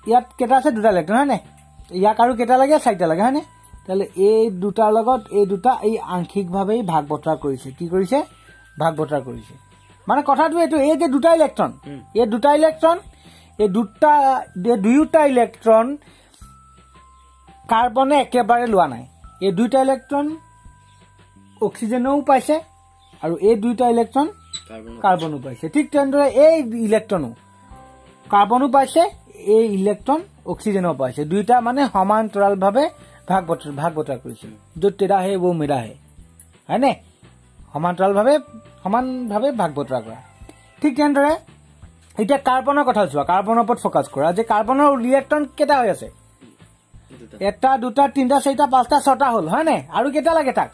ইয়াত কেটা আছে দুটা ইলেক্ট্ৰন হয় নে ইয়াক আৰু কেটা লাগে চাৰিটা লাগে হয় নে তাহলে এই দুটাৰ লগত এই দুটা এই আংশিকভাৱে ভাগ বতৰা কৰিছে কি কৰিছে ভাগ বতৰা কৰিছে মানে কথাটো এটো এই যে দুটা ইলেক্ট্ৰন এই দুটা ইলেক্ট্ৰন এই দুটা ইলেক্ট্ৰন কাৰ্বনে একেবাৰে লোৱা নাই এই দুটা ইলেক্ট্ৰন অক্সিজেনও পাইছে আৰু এই দুটা ইলেক্ট্ৰন কাৰ্বনো পাইছে ঠিক তেনেদৰে এই ইলেক্ট্ৰনো কাৰ্বনো পাইছে এই ইলেক্ট্ৰন অক্সিজেনও পাইছে দুইটা মানে সমান্তৰালভাৱে ভাগ বতৰা কৰিছে য'ত তেৰা হে वो मेरा है হয়নে সমানভাৱে ভাগ বতৰা কৰা ঠিক তেনেদৰে এতিয়া কাৰ্বনৰ কথা চোৱা কাৰ্বনৰ ওপৰত ফোকাস কৰা যে কাৰ্বনৰ ইলেক্ট্ৰন কেটা হৈ আছে এটা দুটা তিনটা চাৰিটা পাঁচটা ছটা হল হয়নে আৰু কেটা লাগে তাক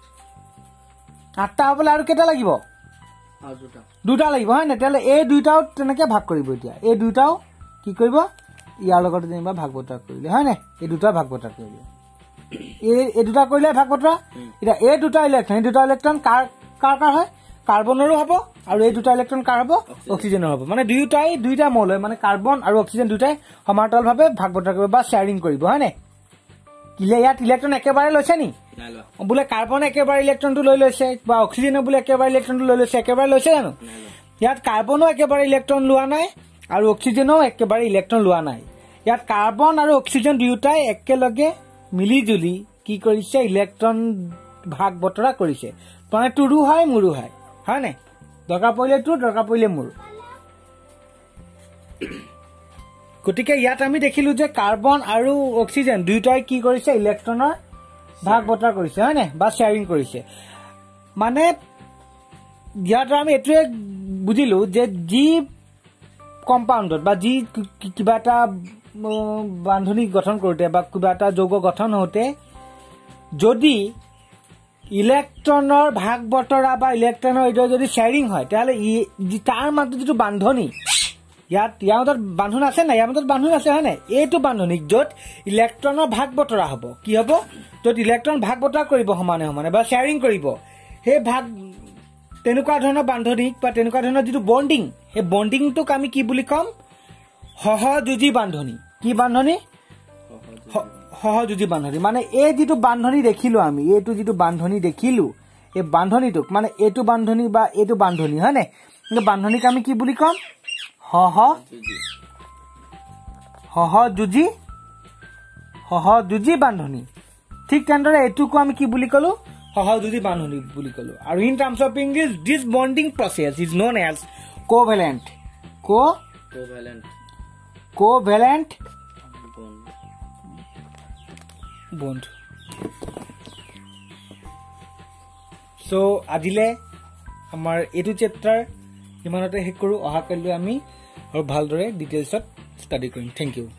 আঠটা হ'বলে আৰু কেটা লাগিব দুটা লাগিব হয় না তেলে এই দুইটাও তেনেকে ভাগ কৰিব এতিয়া এই দুইটাও কি কৰিব ইয়াৰ লগত যেনিবা ভাগ বতৰা কৰিলে হয় না এই দুটা ভাগ বতৰা কৰিলে এই দুটা কৰিলে ভাগ বতৰা এটা এই দুটা ইলেক্ট্ৰন কাৰ হয় কাৰ্বনৰো হ'ব আৰু এই দুটা ইলেক্ট্ৰন কাৰ হ'ব অক্সিজেনৰ হ'ব মানে দুইটা মৌল হয় মানে কাৰ্বন আৰু অক্সিজেন দুটাই সমান্তৰালভাৱে ভাগ বতৰা কৰিব বা শেয়াৰিং কৰিব হয় না কিলে ইয়াত ইলেক্ট্ৰন একেবাৰে লৈছে নি বুলে কাৰ্বন একেবাৰে ইলেক্ট্ৰনটো লৈ লৈছে বা অক্সিজেনৰ বুলে একেবাৰে ইলেক্ট্ৰনটো লৈ লৈছে একেবাৰে লৈছে জানো ইয়াত কাৰ্বনো একেবাৰে ইলেক্ট্ৰন লোৱা নাই আৰু অক্সিজেনও একেবাৰে ইলেক্ট্ৰন লোৱা নাই ইয়াত কাৰ্বন আৰু অক্সিজেন দুয়োটাই একেলগে মিলিজুলি কি কৰিছে ইলেক্ট্ৰন ভাগ বতৰা কৰিছে মানে তোৰো হয় মোৰো হয় হয় না দৰকাৰ পৰিলে তোৰ দৰকাৰ পৰিলে মোৰ গতিকে ইয়াত আমি দেখিলো যে কাৰ্বন আৰু অক্সিজেন দুয়োটাই কি কৰিছে ইলেক্ট্ৰনৰ ভাগ বতৰা কৰিছে হয় না বা শেয়াৰিং কৰিছে মানে ইয়াত আমি এটোৱে বুজিলো যে জি কম্পাউণ্ডত বা জি কিবা এটা বান্ধনী গঠন কৰোতে বা কিবা এটা যৌগ গঠন হওঁতে যদি ইলেক্ট্ৰনৰ ভাগ বতৰা বা ইলেক্ট্ৰনৰ যদি শেয়াৰিং হয় তাহলে তাৰ মাজত যেটো বান্ধনী ইয়াৰ মাজত বান্ধন আছে না ইয়াৰ মাজত বান্ধন আছে হয় না এইটো বান্ধনীক য'ত ইলেক্ট্ৰনৰ ভাগ বতৰা হ'ব কি হ'ব য'ত ইলেক্ট্ৰন ভাগ বতৰা কৰিব সমানে বা শেয়াৰিং কৰিব হে ভাগ তেনেকুৱা ধৰণৰ বান্ধনীক বা তেনেকুৱা ধৰণৰ যেটো বন্ডিং হে বন্ডিংটোক আমি কি বুলি কম সহযোজী বান্ধনী কি বান্ধনী সহযোজী বান্ধনী মানে এই যেটো বান্ধনী দেখিলো আমি এইটো যেটো বান্ধনী দেখিলো এই বান্ধনীটোক মানে এইটো বান্ধনী বা এইটো বান্ধনী হয় না এই বান্ধনীক আমি কি বুলি কম সহযোজী বান্ধনী ঠিক তেনেদৰে এটুকু আমি কি বুলি কলো সহযোজী বান্ধনী বুলি কলো আৰু in terms of English this bonding process is known as covalent bond so আজিলে আমাৰ এটো চেপ্টাৰ ইমানতে শেষ কৰো অহা কালিলৈ আমি আৰু ভালদৰে ডিটেইলছত ষ্টাডি কৰিম থ্যাংক ইউ